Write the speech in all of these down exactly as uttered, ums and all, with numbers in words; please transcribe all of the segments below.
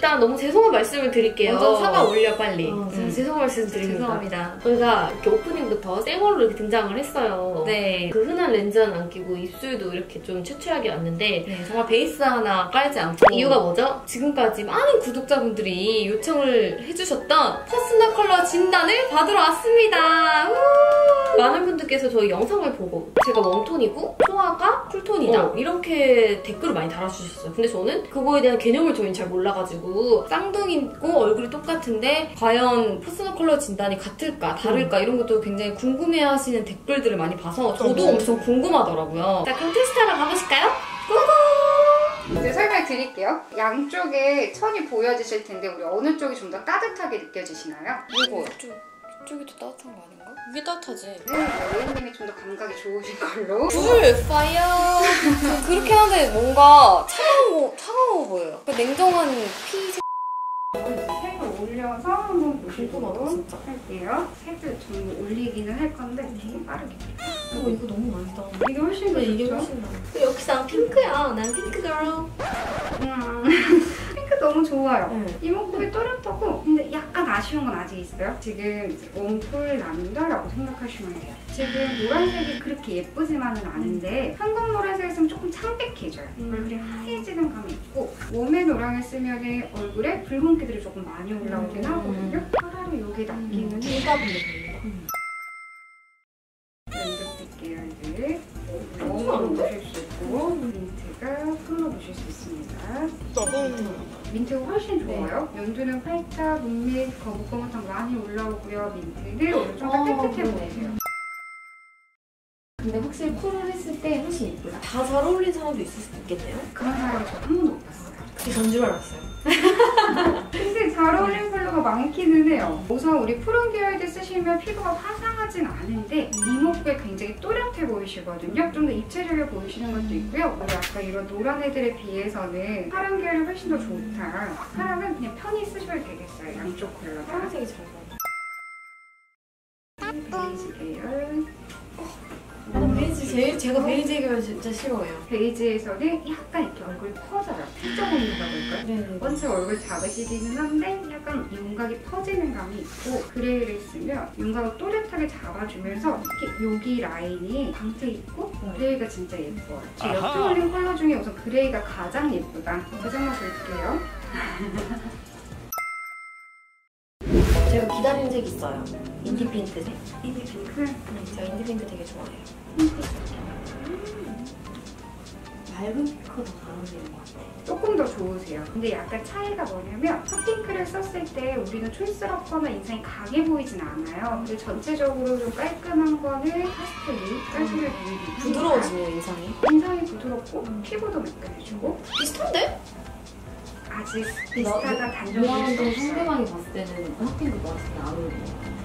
일단 너무 죄송한 말씀을 드릴게요. 먼저 사과 올려 빨리. 어, 음. 죄송한 말씀 드립니다. 죄송합니다. 저희가 이렇게 오프닝부터 쌩얼로 이렇게 등장을 했어요. 네. 그 흔한 렌즈는 안 끼고 입술도 이렇게 좀 추추하게 왔는데 네, 정말 베이스 하나 깔지 않고. 이유가 뭐죠? 지금까지 많은 구독자분들이 요청을 해주셨던 퍼스널 컬러 진단을 받으러 왔습니다. 우! 많은 분들께서 저희 영상을 보고 제가 웜톤이고 소아가 쿨톤이다 어. 이렇게 댓글을 많이 달아주셨어요. 근데 저는 그거에 대한 개념을 저희는 잘 몰라가지고 쌍둥이고 얼굴이 똑같은데 과연 퍼스널 컬러 진단이 같을까 다를까 음. 이런 것도 굉장히 궁금해하시는 댓글들을 많이 봐서 저도 어, 엄청 궁금하더라고요. 자, 그럼 테스트하러 가보실까요? 고고! 이제 설명 드릴게요. 양쪽에 천이 보여지실 텐데 우리 어느 쪽이 좀 더 따뜻하게 느껴지시나요? 이거 이쪽, 이쪽이 더 따뜻한 거 아닌가? 이게 따뜻하지? 네, 레이님이 좀 더 감각이 좋으신 걸로. 불! 파이어! 그렇게 하는데 뭔가 차가워, 차가워 보여요. 그 냉정한 피 색을 올려서 한번 보시도록 궁금하다, 진짜. 할게요. 색을 좀 올리기는 할 건데 조금 빠르게. 어, 이거 너무 많다. 이게 훨씬 더 이게 좋죠? 훨씬 나. 역시 난 핑크야. 난 핑크 girl. 음, 핑크 너무 좋아요. 네. 이목구비 또렷하고 근데 약간 아쉬운 건 아직 있어요. 지금 웜쿨 남다라고 생각하시면 돼요. 지금 노란색이 그렇게 예쁘지만은 않은데 현금 노란색을 쓰면 조금 창백해져요. 음. 얼굴이 하얘지는 감이 있고 웜의 노랑을 쓰면 얼굴에 붉은기들이 조금 많이 올라오긴 음. 하거든요. 차라리 여기 낚이는 누가 보내 연습 계열들 너무 보실 수 있고 민트가 톤로 보실 수 있습니다. 민트가 훨씬 좋아요. 연두는 활짝 눈밑 거뭇거뭇한 많이 올라오고요. 민트는 좀 더 깨끗해 보이세요. 근데 확실히 쿨을 했을 때 훨씬 예쁘다. 다 잘 어울리는 사람도 있을 수도 있겠네요. 그런 사람이 저 한 번도 못 봤어요. 그게 전 줄 알았어요. 근데 잘 어울리는 컬러가 많기는 해요. 우선 우리 푸른 계열들 쓰시면 피부가 화사하진 않은데 이목구에 굉장히 또렷해 보이시거든요. 좀 더 입체적이어 보이시는 것도 있고요. 우리 아까 이런 노란 애들에 비해서는 파란 계열이 훨씬 더 좋다. 파란은 그냥 편히 쓰셔도 되겠어요. 양쪽 컬러 다. 파란색이 잘 나와. 베이지 계열. 나는 베이지 제일 제가 베이지 계열 진짜 싫어해요. 베이지에서는 약간 이렇게 얼굴이 퍼져요. 피적 온도라고 할까요? 네네. 원체 얼굴 작으시기는 한데 약간 윤곽이 퍼지는 감이 있고 그레이를 쓰면 윤곽을 또렷하게 잡아주면서 특히 여기 라인이 광택 있고 그레이가 진짜 예뻐요. 제 옆에 올린 컬러 중에 우선 그레이가 가장 예쁘다. 그 정도 볼게요. 제가 기다리는 색 있어요. 인디 핑크색. 인디 핑크? 네, 제가 인디 핑크 되게 좋아해요. 맑은 핑크가 더 잘 어울리는 것 같아요. 조금 더 좋으세요. 근데 약간 차이가 뭐냐면 핫핑크를 썼을 때 우리는 촌스럽거나 인상이 강해 보이진 않아요. 근데 전체적으로 좀 깔끔한 거는 파스텔이 깔끔해 보이고 부드러워지네요, 인상이. 인상이 부드럽고 피부도 매끈해지고 비슷한데? 아직 비슷하다 단정될 수 좋아하는 없어요. 상대방이 봤을 때는 핫핑크 봤을 때 안 어울리는 것 같아요.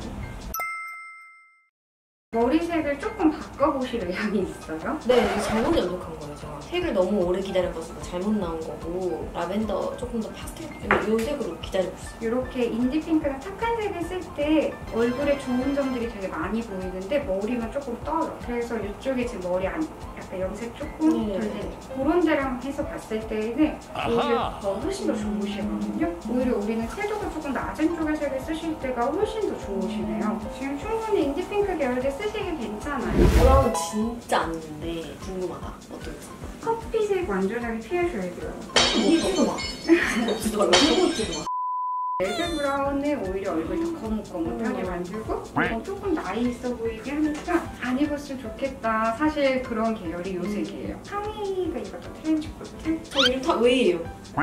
머리색을 조금 바꿔보실 의향이 있어요? 네, 이게 잘못 연속한 거예요, 제가. 색을 너무 오래 기다려봐서 잘못 나온 거고 라벤더 조금 더 파스텔 이 색으로 기다리고 있어요. 이렇게 인디핑크나 착한 색을 쓸 때 얼굴에 좋은 점들이 되게 많이 보이는데 머리만 조금 떠요. 그래서 이쪽에 지금 머리 안, 약간 염색 조금 네. 덜 된 그런 데랑 해서 봤을 때는 오히려 더 훨씬 더 좋으시거든요. 오히려 우리는 채도가 조금 낮은 쪽의 색을 쓰실 때가 훨씬 더 좋으시네요. 지금 충분히 인디핑크 계열들 쓰시기 괜찮아요. 브라운 진짜 안 있는데 궁금하다. 어떨지. 커피색 완전하게 피하셔야 돼요. 이게 찍어봐. 없지도 말고 이거 찍어봐. 레드 브라운은 오히려 얼굴 더 거뭇거뭇하게 만들고 어, 조금 나이 있어 보이게 하니까 안 입었으면 좋겠다. 사실 그런 계열이 요 색이에요. 상의가 입었던 트렌치 코트. 저 이름 다 왜예요?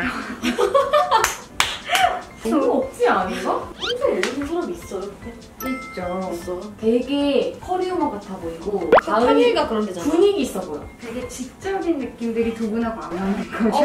너무 없지 않은가? 평소에 모르는 사람이 있어요? 있죠. 없어. 되게 커리어만 같아 보이고 카밀가 그런 데잖아. 분위기 있어 보여. 되게 지적인 느낌들이 두 분하고 안 맞는 거죠?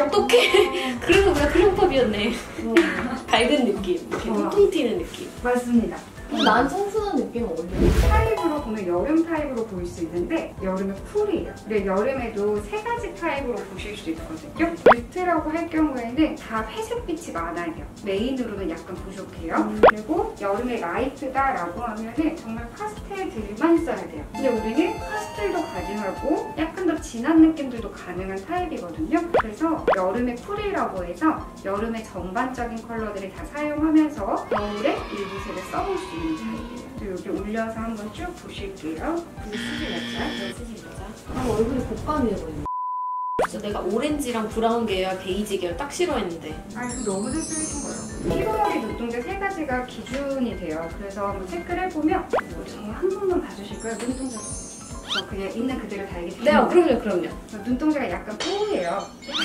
어떡해. 그래서 우리가 크림팝이었네. 밝은 느낌. 이렇게 어. 통통 튀는 느낌. 맞습니다. 난 청순한 느낌 어울려. 타입으로 보면 여름 타입으로 보일 수 있는데 여름에 쿨이에요. 근데 여름에도 세 가지 타입으로 보실 수 있거든요. 뮤트라고 할 경우에는 다 회색빛이 많아요. 메인으로는 약간 부족해요. 음. 그리고 여름에 라이트다라고 하면은 정말 파스텔들만 써야 돼요. 근데 우리는 파스텔도 가능하고 약간 더 진한 느낌들도 가능한 타입이거든요. 그래서 여름에 쿨이라고 해서 여름의 전반적인 컬러들을 다 사용하면서 겨울에 일부 색을 써볼 수 있는 타입이에요. 여기 올려서 한번 쭉 보실게요. 근데 쓰시겠자? 네, 쓰시겠자. 아, 얼굴이 곶감이해 보이네. 진짜 내가 오렌지랑 브라운 계열, 베이지 계열 딱 싫어했는데. 아, 이거 너무 잘 쓰신 거예요. 피부머리 눈동자 세 가지가 기준이 돼요. 그래서 한번 체크를 해보면 저희 한 번만 봐주실까요? 눈동자. 저 그냥 있는 그대로 다 얘기해. 네, 아, 그럼요, 그럼요. 눈동자가 약간 뽀해요.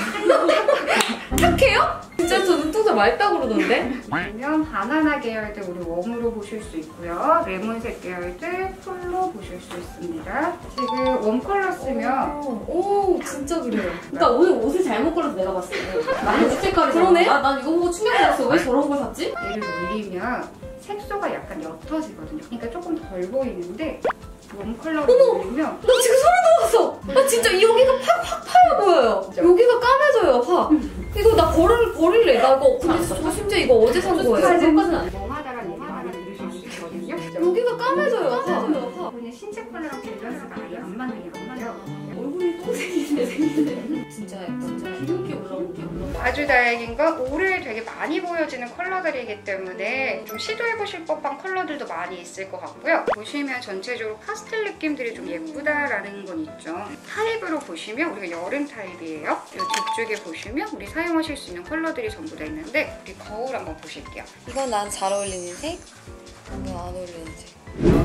착해요? 진짜 저 눈동자 맑다 그러던데? 그러면 바나나 계열들 우리 웜으로 보실 수 있고요. 레몬색 계열들 쿨로 보실 수 있습니다. 지금 웜 컬러 쓰면 오, 오 진짜 그래요. 그러니까 오늘 옷을 잘못 골라서 내가 봤을 때 많이 색깔이 그러네? 아, 난 이거 보고 충격받았어. 왜 저런 걸 샀지? 얘를 올리면 색소가 약간 옅어지거든요. 그러니까 조금 덜 보이는데 웜 컬러를 올리면 나 지금 소름 돋았어. 나 진짜 여기가 팍, 확 파여 보여요. 진짜? 여기가 까매져요, 확. 이거 나 버릴, 버릴래. 나 이거 근데 저 심지어 이거 어제 산 거예요. 사진까지는 안 돼. 멍하다란 얘기 많이 들으실 수 있거든요. 여기가 까매져요, 확. 그냥 신체 컬러랑 밸런스가 아예 안 맞는 게 맞아요. 얼굴이 똥생기네, 생기네. 진짜, 진짜 기름기 올라오게 올라오게. 아주 다행인 건 올해 되게 많이 보여지는 컬러들이기 때문에 좀 시도해보실 법한 컬러들도 많이 있을 것 같고요. 보시면 전체적으로 파스텔 느낌들이 좀 예쁘다라는 건 있죠. 타입으로 보시면 우리가 여름 타입이에요. 이 뒤쪽에 보시면 우리 사용하실 수 있는 컬러들이 전부 다 있는데 우리 거울 한번 보실게요. 이건 난 잘 어울리는 색, 이건 안 어울리는 색.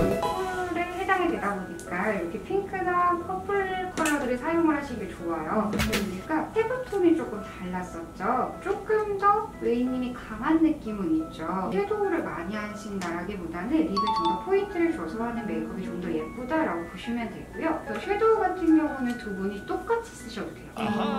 쿨에 해당이 되다 보니까 이렇게 핑크나 퍼플 컬러들을 사용을 하시는 게 좋아요. 그러니까 피부톤이 조금 달랐었죠. 조금 더 웨이님이 강한 느낌은 있죠. 섀도우를 많이 하신다라기보다는 립에 좀 더 포인트를 줘서 하는 메이크업이 좀 더 예쁘다라고 보시면 되고요. 또 섀도우 같은 경우는 두 분이 똑같이 쓰셔도 돼요.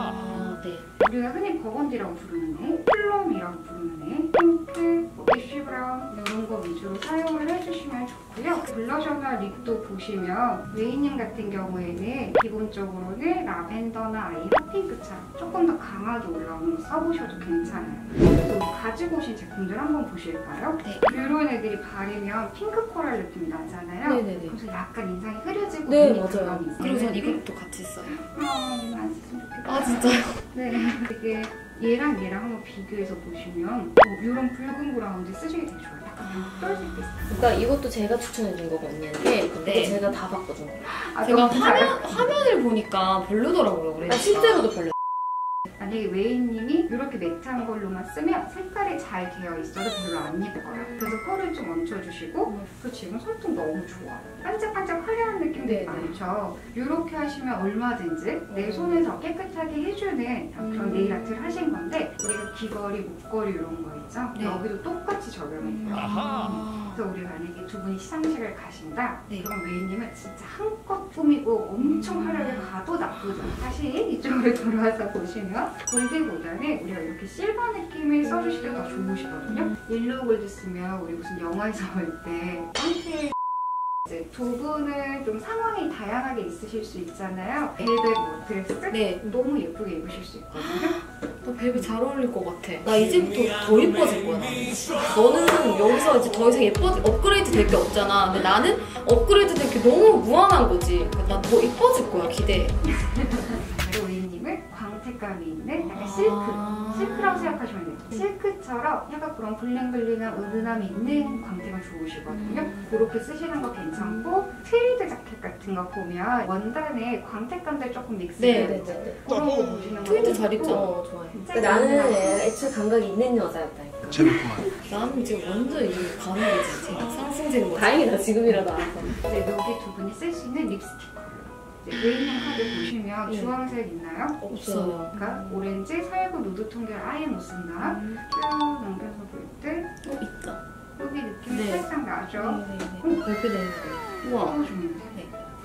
아, 네. 우리가 흔히 버건디라고 부르는 애, 플럼이라고 부르는 애, 핑크, 뭐 애쉬 브라운 이런 거 위주로 사용을 해주시면 좋고요. 블러셔나 립도 보시면 웨이님 같은 경우에는 기본적으로는 라벤더나 아이 핫핑크처럼 조금 더 강하게 올라오는 거 써보셔도 괜찮아요. 그래서 우리 가지고 오신 제품들 한번 보실까요? 네. 이런 애들이 바르면 핑크 코랄 느낌이 나잖아요. 네네네. 그래서 약간 인상이 흐려지고 네, 있는 맞아요. 감이 있어요. 그리고 전 이것도 같이 써요. 아, 이거 안 썼으면 좋겠다. 아, 진짜요? 네, 이게 얘랑 얘랑 한번 비교해서 보시면 이런 붉은 브라운지 쓰시기 되게 좋아요. 약간 떨어질 때 있어요. 그러니까 이것도 제가 추천해준 거가 언니한테 근데 제가 다 봤거든요. 아, 제가 너무 잘- 화면, 화면을 보니까 별로더라고요. 그래서 아, 실제로도 별로. 만약에 웨이님이 이렇게 매트한 걸로만 쓰면 색깔이 잘 되어 있어도 별로 안 예뻐요. 그래서 컬을 좀 얹혀주시고 또 지금 손톱 너무 좋아. 반짝반짝 화려한 느낌들이 네네. 많죠. 이렇게 하시면 얼마든지 내 손을 더 깨끗하게 해주는 그런 음. 네일 아트를 하신 건데 우리가 귀걸이, 목걸이 이런 거 있죠? 네. 여기도 똑같이 적용해요. 아하. 그래서 우리 만약에 두 분이 시상식을 가신다? 네. 그럼 웨이님은 진짜 한껏 꾸미고 엄청 화려하게 가도 나쁘죠. 다시 이쪽으로 돌아와서 보시면 골드보다는 우리가 이렇게 실버 느낌을 써주실 때 더 좋으시거든요. 옐로우 골드 쓰면 우리 무슨 영화에서 볼 때 황태 이제 두 분은 좀 상황이 다양하게 있으실 수 있잖아요. 벨벳 뭐 드레스 네. 너무 예쁘게 입으실 수 있거든요. 나 벨벳 잘 어울릴 것 같아. 나 이제부터 더 예뻐질 거야. 나는. 너는 여기서 이제 더 이상 예뻐 업그레이드 될 게 없잖아. 근데 나는 업그레이드 될 게 너무 무한한 거지. 난 더 예뻐질 거야. 기대해. 웨이님은 광택감이 있는 약간 실크 아. 실크라고 생각하시면 돼요. 실크처럼 약간 그런 블링블링한 은은함이 있는 광택은 좋으시거든요. 음. 그렇게 쓰시는 거 괜찮고 트위드 자켓 같은 거 보면 원단에 광택감들 조금 믹스돼요. 네네네. 그런 거 보시는 거 트위드 잘 좋고. 입죠? 어, 좋아해. 진짜 나는 예쁘다. 애초에 감각이 있는 여자였다니까. 재밌구만. 나는 지금 완전 이 감각이지. 제가 상승되는 거. 다행이다, 지금이라도 알아서. 이제 여기 두 분이 쓸 수 있는 립스틱 컬러. 웨이님 카드 보시면 네. 주황색 있나요? 없어요. 그러니까 오렌지, 살구, 누드톤 계열 아예 못 쓴다. 음. 쭉 넘겨서 볼 때 어, 있다. 여기 느낌이 네. 살짝 나죠? 네네네. 어, 이렇게 되는 거예요. 우와. 너무 좋은데. 네.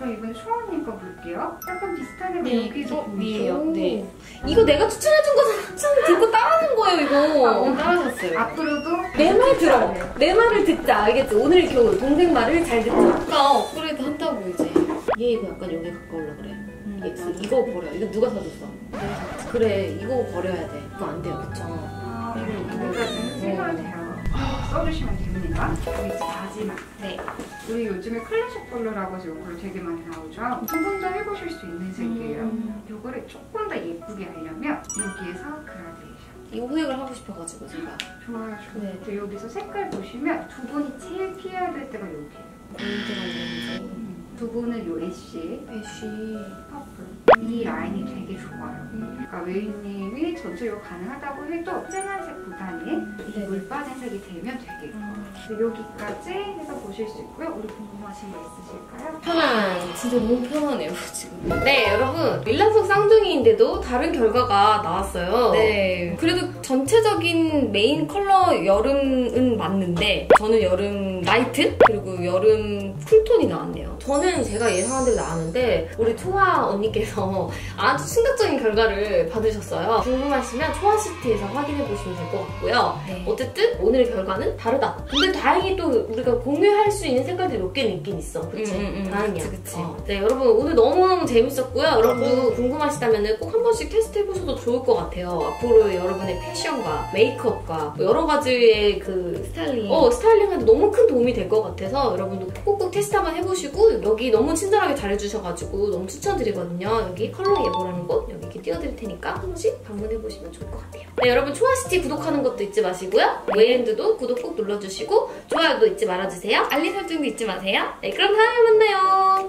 그럼 이번에 초원님 거 볼게요. 약간 비슷하게 네, 여기도 어, 보이죠? 위에요. 네. 이거 내가 추천해준 거잖아. 추천 듣고 따라하는 거예요, 이거. 아, 오늘 따라하셨어요. 앞으로도 내 말 들어. 내 말을 듣자. 알겠지? 오늘 겨울 동생 말을 잘 듣자. 아까 업그레이드 한다고 이제. 얘 이거 약간 여기 가까울라 그래. X. 이거 버려. 이거 누가 사줬어? 내가 샀지. 그래, 이거 버려야 돼. 이거 안 돼요, 그쵸? 아, 이거까지는 생각이 돼요. 써주시면 됩니다. 그리고 이제 마지막. 네. 우리 요즘에 클래식 컬러라고 해서 이걸로 되게 많이 나오죠? 두 번 더 해보실 수 있는 색이에요. 음. 이거를 조금 더 예쁘게 하려면 여기에서 그라데이션. 이 호색을 하고 싶어가지고 제가. 좋아요, 좋아요. 네. 네. 여기서 색깔 보시면 두 분이 제일 피해야 될 때가 여기예요. 골드가 있는지. 두 분은 요 애쉬, 애쉬. 퍼플. 이 라인이 되게 좋아요. 그러니까 웨이님이 전체적으로 가능하다고 해도 진한 색보다는 이 네. 물 빠진 색이 되면 되게 좋아요. 그래서 여기까지 해서 보실 수 있고요. 우리 궁금하신 거 있으실까요? 편안. 진짜 너무 편하네요, 지금. 네, 여러분. 밀라속 쌍둥이인데도 다른 결과가 나왔어요. 네. 그래도 전체적인 메인 컬러 여름은 맞는데 저는 여름 라이트 그리고 여름 쿨톤이 나왔네요. 저는 제가 예상한 대로 나왔는데 우리 초아 언니께서 아주 충격적인 결과를 받으셨어요. 궁금하시면 초아시티에서 확인해보시면 될 것 같고요. 네. 어쨌든 오늘의 결과는 다르다. 근데 다행히 또 우리가 공유할 수 있는 색깔들이 몇 개는 있긴 있어. 그치? 음, 음, 음. 다행이야. 그치, 그치. 어. 네, 여러분 오늘 너무너무 재밌었고요. 여러분도 궁금하시다면 꼭 한 번씩 테스트해보셔도 좋을 것 같아요. 앞으로 여러분의 패션과 메이크업과 여러 가지의 그 스타일링. 어, 스타일링한테 너무 큰 도움이 될 것 같아서 여러분도 꼭꼭 테스트 한번 해보시고 여기 너무 친절하게 잘해주셔가지고 너무 추천드리거든요. 여기 컬러 예보라는 곳 여기 이렇게 띄워드릴 테니까 한 번씩 방문해보시면 좋을 것 같아요. 네, 여러분 초아시티 구독하는 것도 잊지 마시고요. 웨이랜드도 구독 꼭 눌러주시고 좋아요도 잊지 말아주세요. 알림 설정도 잊지 마세요. 네, 그럼 다음에 만나요.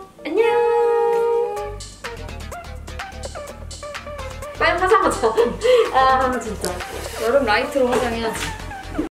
안녕. 빨리 화장하자. 아 진짜. 여름 라이트로 화장해야지.